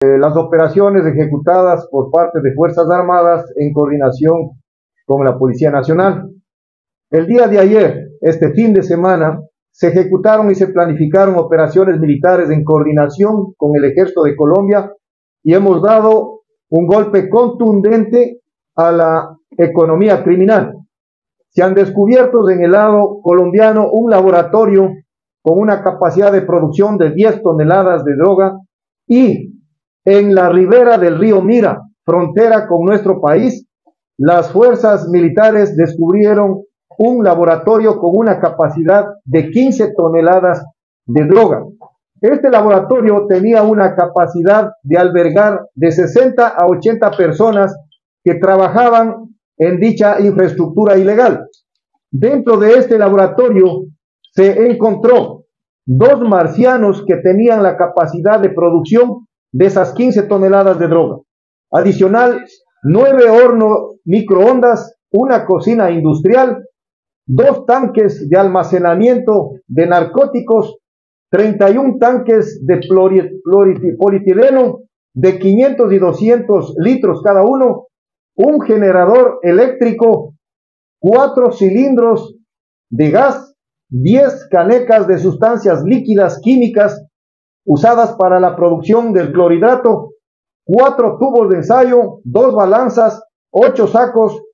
las operaciones ejecutadas por parte de Fuerzas Armadas en coordinación con la Policía Nacional. El día de ayer, este fin de semana, se ejecutaron y se planificaron operaciones militares en coordinación con el Ejército de Colombia y hemos dado un golpe contundente a la economía criminal. Se han descubierto en el lado colombiano un laboratorio con una capacidad de producción de 10 toneladas de droga y en la ribera del río Mira, frontera con nuestro país, las fuerzas militares descubrieron un laboratorio con una capacidad de 15 toneladas de droga. Este laboratorio tenía una capacidad de albergar de 60 a 80 personas que trabajaban en dicha infraestructura ilegal. Dentro de este laboratorio se encontró 2 marcianos que tenían la capacidad de producción de esas 15 toneladas de droga. Adicional, 9 hornos microondas, una cocina industrial, 2 tanques de almacenamiento de narcóticos, 31 tanques de polietileno de 500 y 200 litros cada uno, un generador eléctrico, 4 cilindros de gas, 10 canecas de sustancias líquidas químicas usadas para la producción del clorhidrato, 4 tubos de ensayo, 2 balanzas, 8 sacos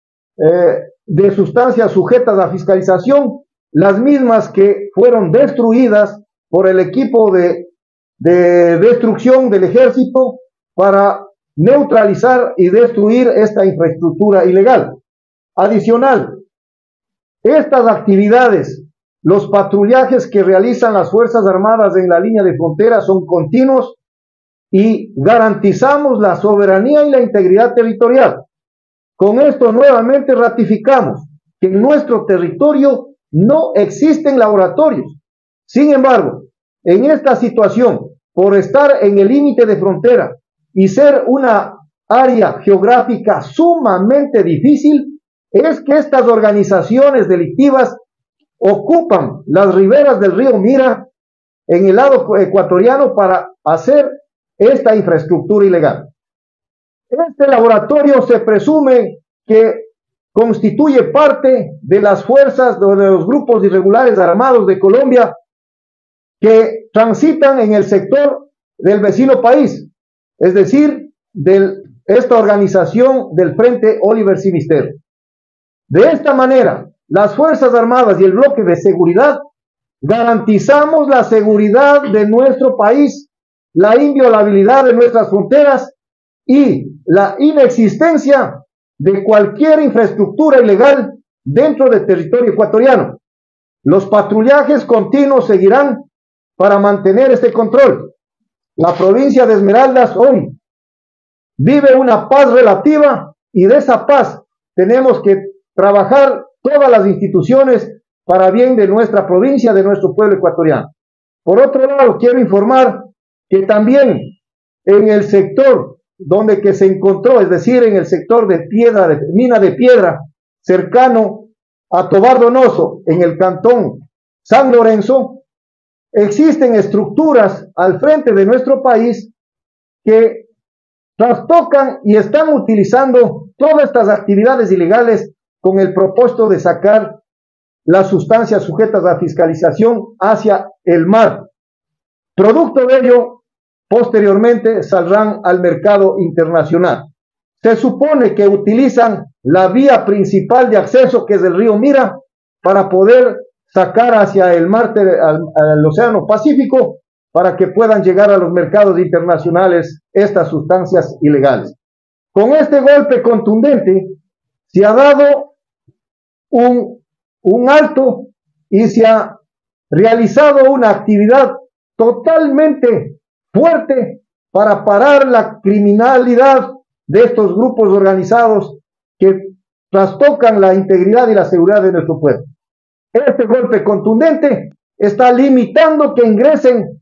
de sustancias sujetas a fiscalización, las mismas que fueron destruidas por el equipo de destrucción del ejército para neutralizar y destruir esta infraestructura ilegal. Adicional, estas actividades, los patrullajes que realizan las Fuerzas Armadas en la línea de frontera son continuos y garantizamos la soberanía y la integridad territorial. Con esto nuevamente ratificamos que en nuestro territorio no existen laboratorios. Sin embargo, en esta situación, por estar en el límite de frontera y ser una área geográfica sumamente difícil, es que estas organizaciones delictivas ocupan las riberas del río Mira en el lado ecuatoriano para hacer esta infraestructura ilegal. Este laboratorio se presume que constituye parte de las fuerzas de los grupos irregulares armados de Colombia que transitan en el sector del vecino país, es decir, de esta organización del Frente Oliver Sinisterra. De esta manera, las Fuerzas Armadas y el bloque de seguridad garantizamos la seguridad de nuestro país, la inviolabilidad de nuestras fronteras y la inexistencia de cualquier infraestructura ilegal dentro del territorio ecuatoriano. Los patrullajes continuos seguirán para mantener este control. La provincia de Esmeraldas hoy vive una paz relativa y de esa paz tenemos que trabajar todas las instituciones para bien de nuestra provincia, de nuestro pueblo ecuatoriano. Por otro lado, quiero informar que también en el sector donde que se encontró, es decir, en el sector de piedra, de mina de piedra, cercano a Tobar Donoso, en el cantón San Lorenzo, existen estructuras al frente de nuestro país que trastocan y están utilizando todas estas actividades ilegales con el propósito de sacar las sustancias sujetas a fiscalización hacia el mar. Producto de ello, posteriormente saldrán al mercado internacional. Se supone que utilizan la vía principal de acceso, que es el río Mira, para poder sacar hacia el mar, al Océano Pacífico, para que puedan llegar a los mercados internacionales estas sustancias ilegales. Con este golpe contundente se ha dado un alto y se ha realizado una actividad totalmente fuerte para parar la criminalidad de estos grupos organizados que trastocan la integridad y la seguridad de nuestro pueblo. Este golpe contundente está limitando que ingresen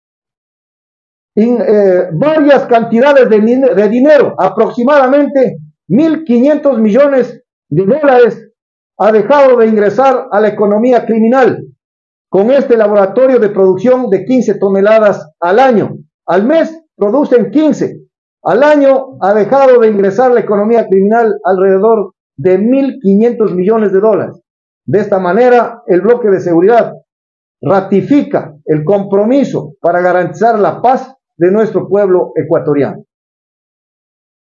varias cantidades de dinero, aproximadamente 1.500 millones de dólares ha dejado de ingresar a la economía criminal con este laboratorio de producción de 15 toneladas al año. Al mes producen 15. Al año ha dejado de ingresar la economía criminal alrededor de 1.500 millones de dólares. De esta manera, el bloque de seguridad ratifica el compromiso para garantizar la paz de nuestro pueblo ecuatoriano.